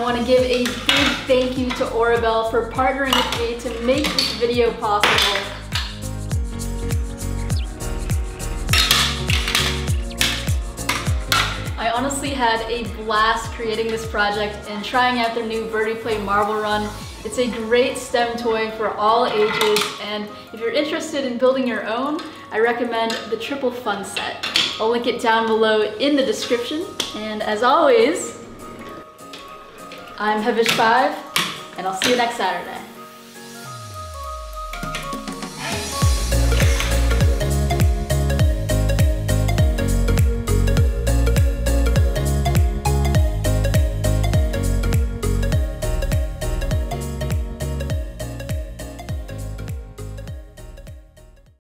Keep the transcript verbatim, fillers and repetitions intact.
want to give a big thank you to ORIBEL for partnering with me to make this video possible. I honestly had a blast creating this project and trying out their new VertiPlay marble run. It's a great STEM toy for all ages, and if you're interested in building your own, I recommend the Triple Fun Set. I'll link it down below in the description. And as always, I'm Hevish five, and I'll see you next Saturday.